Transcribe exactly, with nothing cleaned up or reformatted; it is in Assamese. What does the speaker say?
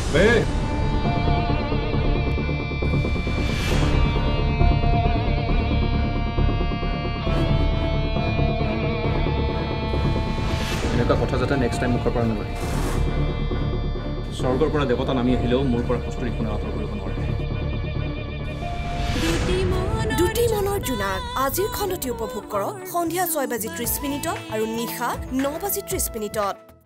Hey! এনেকুৱা কথা যাতে নেক্সট টাইম মুখৰ পৰা নোলায় স্বৰ্গৰ পৰা দেৱতা নামি আহিলেও মোৰ পৰা কষ্টৰি কোনে আঁতৰ কৰিব নোৱাৰে দুটি মনৰ জোনাক আজিৰ খণ্ডটি উপভোগ কৰক সন্ধিয়া ছয় বাজি ত্ৰিশ মিনিটত আৰু নিশা ন বাজি ত্ৰিশ মিনিটত